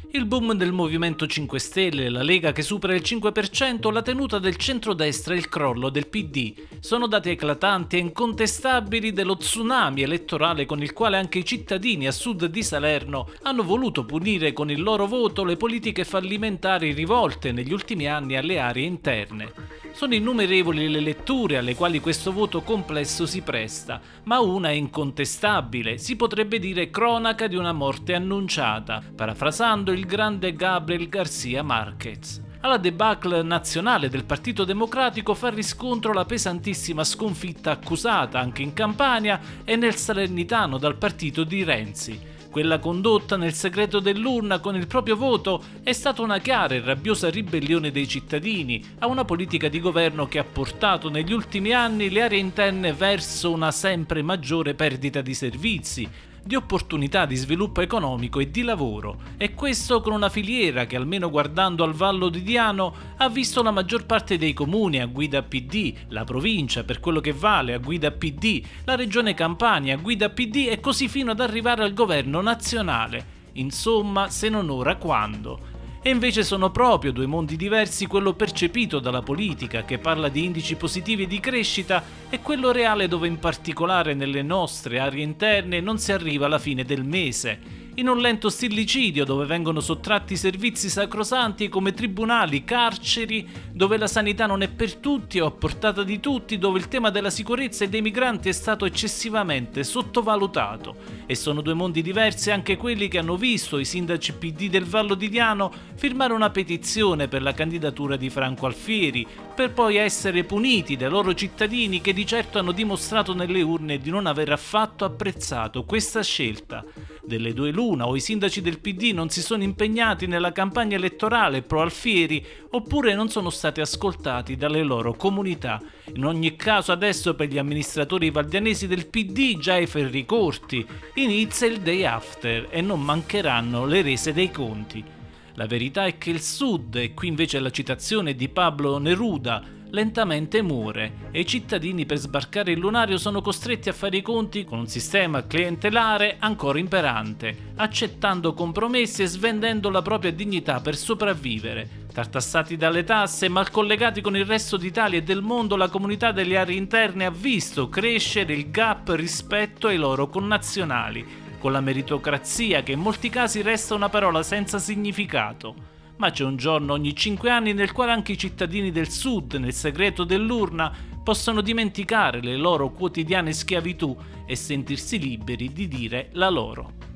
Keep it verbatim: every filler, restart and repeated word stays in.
Il boom del Movimento cinque Stelle, la Lega che supera il cinque per cento, la tenuta del centrodestra e il crollo del P D sono dati eclatanti e incontestabili dello tsunami elettorale con il quale anche i cittadini a sud di Salerno hanno voluto punire con il loro voto le politiche fallimentari rivolte negli ultimi anni alle aree interne. Sono innumerevoli le letture alle quali questo voto complesso si presta, ma una è incontestabile, si potrebbe dire cronaca di una morte annunciata, parafrasando il grande Gabriel García Márquez. Alla debacle nazionale del Partito Democratico fa riscontro la pesantissima sconfitta accusata anche in Campania e nel Salernitano dal partito di Renzi. Quella condotta nel segreto dell'urna con il proprio voto è stata una chiara e rabbiosa ribellione dei cittadini a una politica di governo che ha portato negli ultimi anni le aree interne verso una sempre maggiore perdita di servizi, di opportunità di sviluppo economico e di lavoro, e questo con una filiera che, almeno guardando al Vallo di Diano, ha visto la maggior parte dei comuni a guida P D, la provincia per quello che vale a guida P D, la regione Campania a guida P D e così fino ad arrivare al governo nazionale. Insomma, se non ora quando? E invece sono proprio due mondi diversi quello percepito dalla politica, che parla di indici positivi di crescita, e quello reale dove in particolare nelle nostre aree interne non si arriva alla fine del mese, in un lento stillicidio dove vengono sottratti servizi sacrosanti come tribunali, carceri, dove la sanità non è per tutti o a portata di tutti, dove il tema della sicurezza e dei migranti è stato eccessivamente sottovalutato. E sono due mondi diversi anche quelli che hanno visto i sindaci P D del Vallo di Diano firmare una petizione per la candidatura di Franco Alfieri, per poi essere puniti dai loro cittadini che di certo hanno dimostrato nelle urne di non aver affatto apprezzato questa scelta. Delle due l'una, o i sindaci del P D non si sono impegnati nella campagna elettorale pro Alfieri, oppure non sono stati ascoltati dalle loro comunità. In ogni caso adesso per gli amministratori valdianesi del P D già ai ferri corti, inizia il day after e non mancheranno le rese dei conti. La verità è che il Sud, e qui invece la citazione di Pablo Neruda, lentamente muore e i cittadini per sbarcare il lunario sono costretti a fare i conti con un sistema clientelare ancora imperante, accettando compromessi e svendendo la propria dignità per sopravvivere. Tartassati dalle tasse, mal collegati con il resto d'Italia e del mondo, la comunità delle aree interne ha visto crescere il gap rispetto ai loro connazionali, con la meritocrazia che in molti casi resta una parola senza significato. Ma c'è un giorno ogni cinque anni nel quale anche i cittadini del Sud, nel segreto dell'urna, possono dimenticare le loro quotidiane schiavitù e sentirsi liberi di dire la loro.